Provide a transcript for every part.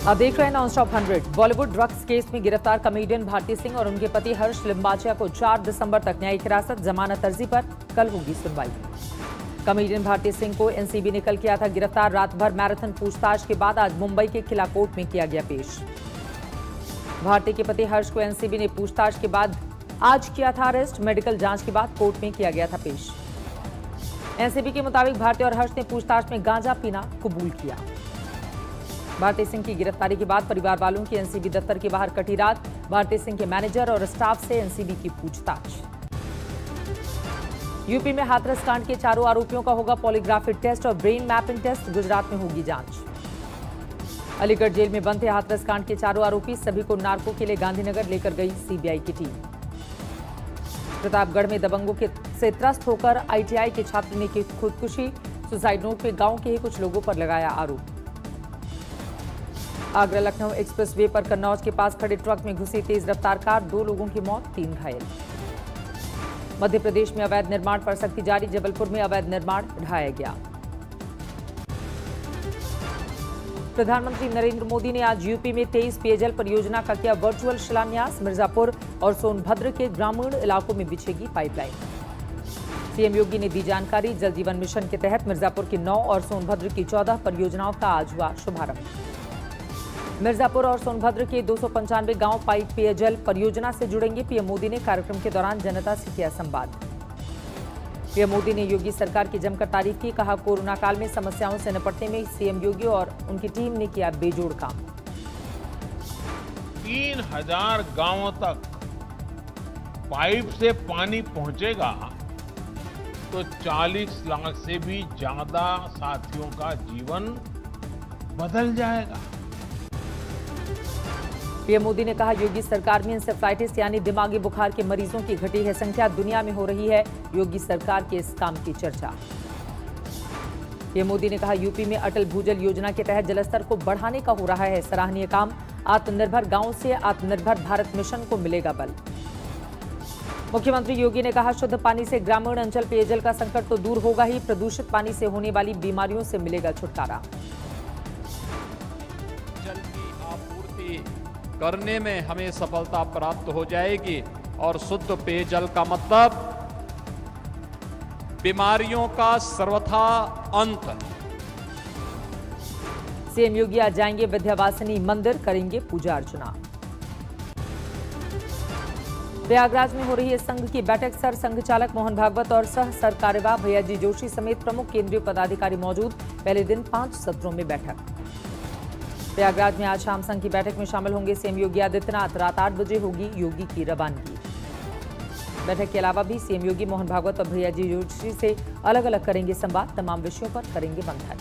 अब देख रहे हैं नॉनस्टॉप 100। बॉलीवुड ड्रग्स केस में गिरफ्तार कॉमेडियन भारती सिंह और उनके पति हर्ष लिम्बाचिया को 4 दिसंबर तक न्यायिक हिरासत, जमानत अर्जी पर कल होगी सुनवाई। कॉमेडियन भारती सिंह को एनसीबी ने कल किया था गिरफ्तार। रात भर मैराथन पूछताछ के बाद आज मुंबई के किला कोर्ट में किया गया पेश। भारती के पति हर्ष को एनसीबी ने पूछताछ के बाद आज किया था अरेस्ट। मेडिकल जांच के बाद कोर्ट में किया गया था पेश। एनसीबी के मुताबिक भारती और हर्ष ने पूछताछ में गांजा पीना कबूल किया। भारती सिंह की गिरफ्तारी के बाद परिवार वालों की एनसीबी दफ्तर के बाहर कटी रात। भारती सिंह के मैनेजर और स्टाफ से एनसीबी की पूछताछ। यूपी में हाथरस कांड के चारों आरोपियों का होगा पॉलीग्राफी टेस्ट और ब्रेन मैपिंग टेस्ट। गुजरात में होगी जांच। अलीगढ़ जेल में बंद थे हाथरस कांड के चारों आरोपी। सभी को नार्को के लिए गांधीनगर लेकर गई सीबीआई की टीम। प्रतापगढ़ में दबंगों से त्रस्त होकर आईटीआई के छात्र ने की खुदकुशी। सुसाइड नोट में गांव के ही कुछ लोगों पर लगाया आरोप। आगरा लखनऊ एक्सप्रेस वे पर कन्नौज के पास खड़े ट्रक में घुसी तेज रफ्तार कार, 2 लोगों की मौत, 3 घायल। मध्य प्रदेश में अवैध निर्माण पर सख्ती जारी। जबलपुर में अवैध निर्माण ढाया गया। प्रधानमंत्री नरेंद्र मोदी ने आज यूपी में 23 पेयजल परियोजना का किया वर्चुअल शिलान्यास। मिर्जापुर और सोनभद्र के ग्रामीण इलाकों में बिछेगी पाइपलाइन। सीएम योगी ने दी जानकारी। जल जीवन मिशन के तहत मिर्जापुर की 9 और सोनभद्र की 14 परियोजनाओं का आज हुआ शुभारंभ। मिर्जापुर और सोनभद्र के 295 गांव पाइप पेयजल परियोजना से जुड़ेंगे। पीएम मोदी ने कार्यक्रम के दौरान जनता से किया संवाद। पीएम मोदी ने योगी सरकार की जमकर तारीफ की। कहा, कोरोना काल में समस्याओं से निपटने में सीएम योगी और उनकी टीम ने किया बेजोड़ काम। 3000 गांवों तक पाइप से पानी पहुंचेगा तो 40 लाख से भी ज्यादा साथियों का जीवन बदल जाएगा। पीएम मोदी ने कहा, योगी सरकार में इंसेफ्लाइटिस यानी दिमागी बुखार के मरीजों की घटी है संख्या। दुनिया में हो रही है योगी सरकार के इस काम की चर्चा। पीएम मोदी ने कहा, यूपी में अटल भूजल योजना के तहत जलस्तर को बढ़ाने का हो रहा है सराहनीय काम। आत्मनिर्भर गांव से आत्मनिर्भर भारत मिशन को मिलेगा बल। मुख्यमंत्री योगी ने कहा, शुद्ध पानी से ग्रामीण अंचल पेयजल का संकट तो दूर होगा ही, प्रदूषित पानी से होने वाली बीमारियों से मिलेगा छुटकारा। जल की आपूर्ति करने में हमें सफलता प्राप्त हो जाएगी और शुद्ध पेयजल का मतलब बीमारियों का सर्वथा अंत। सीएम योगी आज जाएंगे विंध्यवासिनी मंदिर, करेंगे पूजा अर्चना। प्रयागराज में हो रही है संघ की बैठक। सर संघ चालक मोहन भागवत और सह सर कार्यवाह भैयाजी जोशी समेत प्रमुख केंद्रीय पदाधिकारी मौजूद। पहले दिन 5 सत्रों में बैठक। प्रयागराज में आज शाम संघ की बैठक में शामिल होंगे सीएम योगी आदित्यनाथ। रात 8 बजे होगी योगी की रवानगी। बैठक के अलावा भी सीएम योगी मोहन भागवत और भैयाजी जोशी से अलग अलग करेंगे संवाद। तमाम विषयों पर करेंगे मंथन।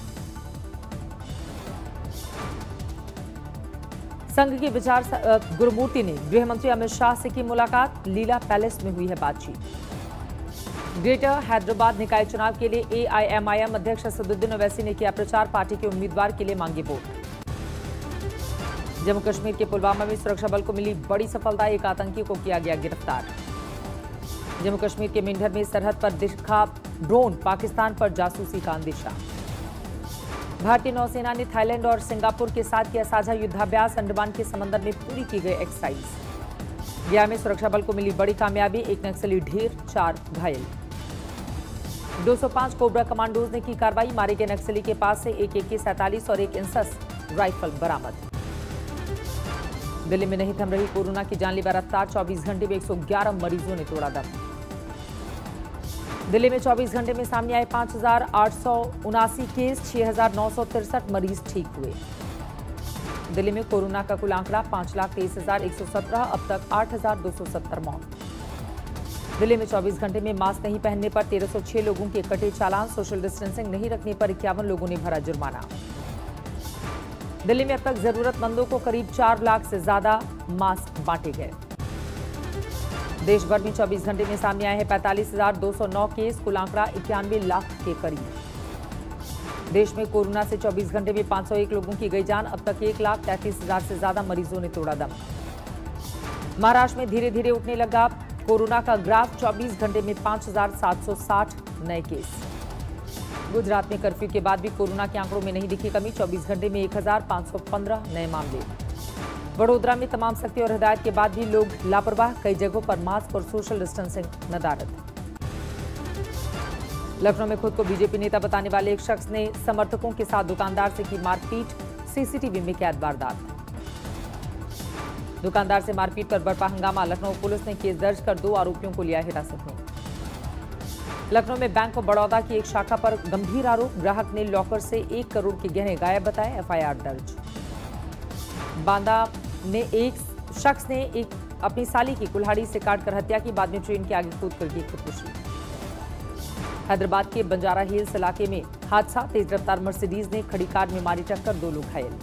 संघ के विचार गुरुमूर्ति ने गृह मंत्री अमित शाह से की मुलाकात। लीला पैलेस में हुई है बातचीत। ग्रेटर हैदराबाद निकाय चुनाव के लिए एआईएमआईएम अध्यक्ष असदुद्दीन ओवैसी ने किया प्रचार। पार्टी के उम्मीदवार के लिए मांगे वोट। जम्मू कश्मीर के पुलवामा में सुरक्षा बल को मिली बड़ी सफलता। एक आतंकी को किया गया गिरफ्तार। जम्मू कश्मीर के मेंढर में सरहद पर दिखा ड्रोन, पाकिस्तान पर जासूसी का अंदेशा। भारतीय नौसेना ने थाईलैंड और सिंगापुर के साथ किया साझा युद्धाभ्यास। अंडमान के समंदर में पूरी की गई एक्सरसाइज। गया में सुरक्षा बल को मिली बड़ी कामयाबी। 1 नक्सली ढेर, 4 घायल। 205 कोबरा कमांडोज ने की कार्रवाई। मारे गए नक्सली के पास से एक AK-47 और एक इंसस राइफल बरामद। दिल्ली में नहीं थम रही कोरोना की जानलेवा रफ्तार। 24 घंटे में 111 मरीजों ने तोड़ा दम। दिल्ली में 24 घंटे में सामने आए 5879 केस। 6963 मरीज ठीक हुए। दिल्ली में कोरोना का कुल आंकड़ा 5,23,117। अब तक 8,270 मौत। दिल्ली में 24 घंटे में मास्क नहीं पहनने पर 1306 लोगों के कटे चालान। सोशल डिस्टेंसिंग नहीं रखने पर 51 लोगों ने भरा जुर्माना। दिल्ली में अब तक जरूरतमंदों को करीब 4 लाख से ज्यादा मास्क बांटे गए। देश भर में 24 घंटे में सामने आए हैं 45,209 केस। कुल आंकड़ा 91 लाख के करीब। देश में कोरोना से 24 घंटे में 501 लोगों की गई जान। अब तक 1,33,000 से ज्यादा मरीजों ने तोड़ा दम। महाराष्ट्र में धीरे धीरे उठने लगा कोरोना का ग्राफ। 24 घंटे में 5,760 नए केस। गुजरात में कर्फ्यू के बाद भी कोरोना के आंकड़ों में नहीं दिखी कमी। 24 घंटे में 1515 नए मामले। वडोदरा में तमाम सख्ती और हिदायत के बाद भी लोग लापरवाह। कई जगहों पर मास्क और सोशल डिस्टेंसिंग नदारद। लखनऊ में खुद को बीजेपी नेता बताने वाले एक शख्स ने समर्थकों के साथ दुकानदार से की मारपीट। सीसीटीवी में कैद वारदात। दुकानदार से मारपीट पर बरपा हंगामा। लखनऊ पुलिस ने केस दर्ज कर 2 आरोपियों को लिया हिरासत में। लखनऊ में बैंक ऑफ बड़ौदा की एक शाखा पर गंभीर आरोप। ग्राहक ने लॉकर से 1 करोड़ के गहने गायब बताए। एफआईआर दर्ज। बांदा में एक शख्स ने अपनी साली की कुल्हाड़ी से काटकर हत्या की। बाद में ट्रेन के आगे कूद कर की खुदकुशी। हैदराबाद के बंजारा हिल्स इलाके में हादसा। तेज रफ्तार मर्सिडीज ने खड़ी कार में मारी टक्कर। 2 लोग घायल।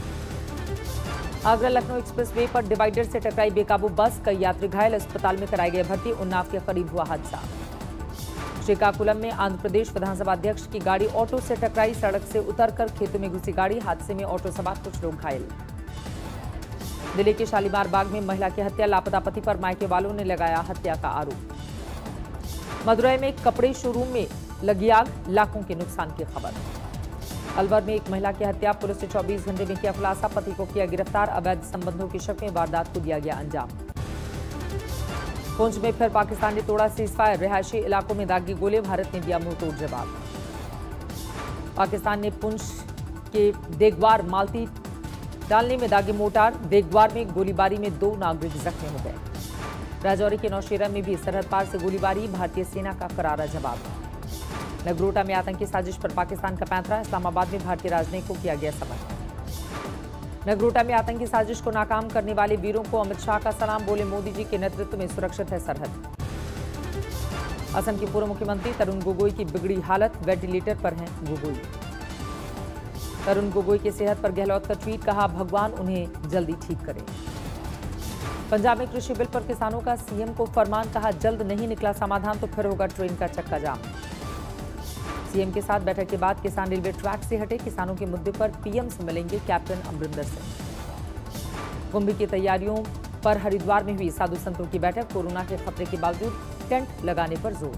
आगरा लखनऊ एक्सप्रेसवे पर डिवाइडर से टकराई बेकाबू बस। कई यात्री घायल। अस्पताल में कराए गए भर्ती। उन्नाव के करीब हुआ हादसा। श्रीकाकुलम में आंध्र प्रदेश विधानसभा अध्यक्ष की गाड़ी ऑटो से टकराई। सड़क से उतरकर खेतों में घुसी गाड़ी। हादसे में ऑटो सवार कुछ लोग घायल। दिल्ली के शालीमार बाग में महिला की हत्या। लापता पति पर मायके वालों ने लगाया हत्या का आरोप। मदुरई में कपड़े शोरूम में लगी आग। लाखों के नुकसान की खबर। अलवर में एक महिला की हत्या। पुलिस ने 24 घंटे में किया खुलासा। पति को किया गिरफ्तार। अवैध संबंधों के शक में वारदात को दिया गया अंजाम। पुंछ में फिर पाकिस्तान ने तोड़ा सीजफायर। रिहायशी इलाकों में दागी गोले। भारत ने दिया मुंहतोड़ जवाब। पाकिस्तान ने पुंछ के देगवार मालती डालने में दागी मोर्टार। देगवार में गोलीबारी में 2 नागरिक जख्मी हो गए। राजौरी के नौशेरा में भी सरहद पार से गोलीबारी। भारतीय सेना का करारा जवाब। नगरोटा में आतंकी साजिश पर पाकिस्तान का पैंतरा। इस्लामाबाद में भारतीय राजनयिक को किया गया समन। नगरोटा में आतंकी साजिश को नाकाम करने वाले वीरों को अमित शाह का सलाम। बोले मोदी जी के नेतृत्व में सुरक्षित है सरहद। असम के पूर्व मुख्यमंत्री तरुण गोगोई की बिगड़ी हालत। वेंटिलेटर पर हैं गोगोई। तरुण गोगोई की सेहत पर गहलोत का ट्वीट। कहा भगवान उन्हें जल्दी ठीक करें। पंजाब में कृषि बिल पर किसानों का सीएम को फरमान। कहा जल्द नहीं निकला समाधान तो फिर होगा ट्रेन का चक्का जाम। सीएम के साथ बैठक के बाद किसान रेलवे ट्रैक से हटे। किसानों के मुद्दे पर पीएम से मिलेंगे कैप्टन अमरिंदर सिंह। कुंभ की तैयारियों पर हरिद्वार में हुई साधु संतों की बैठक। कोरोना के खतरे के बावजूद टेंट लगाने पर जोर।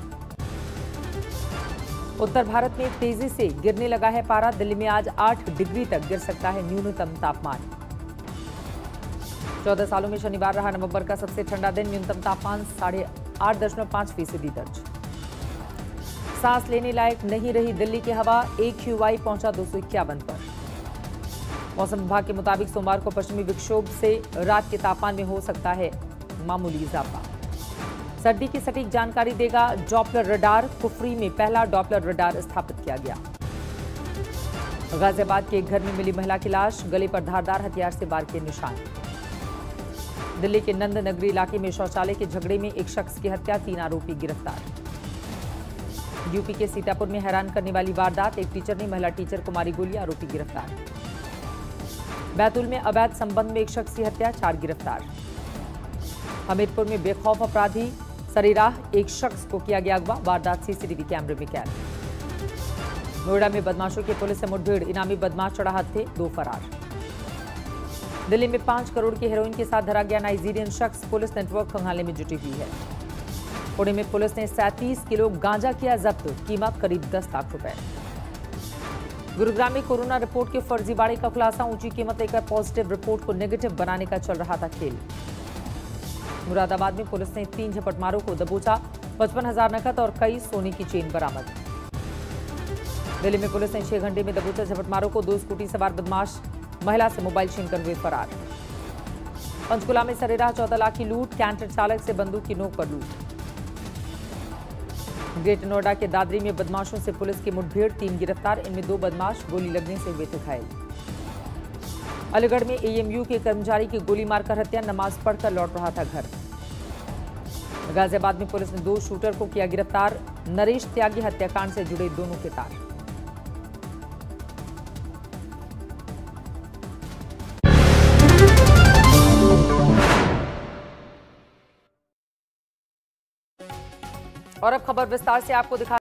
उत्तर भारत में तेजी से गिरने लगा है पारा। दिल्ली में आज 8 डिग्री तक गिर सकता है न्यूनतम तापमान। 14 सालों में शनिवार रहा नवंबर का सबसे ठंडा दिन। न्यूनतम तापमान 8.5% दर्ज। सांस लेने लायक नहीं रही दिल्ली की हवा। AQI पहुंचा 251 पर। मौसम विभाग के मुताबिक सोमवार को पश्चिमी विक्षोभ से रात के तापमान में हो सकता है मामूली इजाफा। सर्दी की सटीक जानकारी देगा डॉपलर रडार। कुफरी में पहला डॉपलर रडार स्थापित किया गया। गाजियाबाद के एक घर में मिली महिला की लाश। गले पर धारदार हथियार से वार के निशान। दिल्ली के नंद नगरी इलाके में शौचालय के झगड़े में एक शख्स की हत्या। 3 आरोपी गिरफ्तार। यूपी के सीतापुर में हैरान करने वाली वारदात। एक टीचर ने महिला टीचर को मारी गोली। आरोपी गिरफ्तार। बैतूल में अवैध संबंध में एक शख्स की हत्या। 4 गिरफ्तार। हमीरपुर में बेखौफ अपराधी सरेराह एक शख्स को किया गया अगवा। वारदात सीसीटीवी कैमरे में कैद। नोएडा में बदमाशों की पुलिस से मुठभेड़। इनामी बदमाश चढ़ा हाथ थे। 2 फरार। दिल्ली में 5 करोड़ की हेरोइन के साथ धरा गया नाइजीरियन शख्स। पुलिस नेटवर्क खंगालने में जुटी हुई है। पुणे में पुलिस ने 37 किलो गांजा किया जब्त। कीमत करीब 10 लाख रुपए। गुरुग्राम में कोरोना रिपोर्ट के फर्जीवाड़े का खुलासा। ऊंची कीमत लेकर पॉजिटिव रिपोर्ट को नेगेटिव बनाने का चल रहा था खेल। मुरादाबाद में पुलिस ने 3 झपटमारों को दबोचा। 55,000 नकद और कई सोने की चेन बरामद। दिल्ली में पुलिस ने 6 घंटे में दबोचा झपटमारों को। 2 स्कूटी सवार बदमाश महिला से मोबाइल छीनकर हुए फरार। पंचकुला में सरेराह 14 लाख की लूट। कैंटर चालक से बंदूक की नोक पर लूट। ग्रेटर नोएडा के दादरी में बदमाशों से पुलिस की मुठभेड़। 3 गिरफ्तार। इनमें 2 बदमाश गोली लगने से हुए थे घायल। अलीगढ़ में AMU के कर्मचारी की गोली मारकर हत्या। नमाज पढ़कर लौट रहा था घर। गाजियाबाद में पुलिस ने 2 शूटर को किया गिरफ्तार। नरेश त्यागी हत्याकांड से जुड़े दोनों के तार। और अब खबर विस्तार से आपको दिखा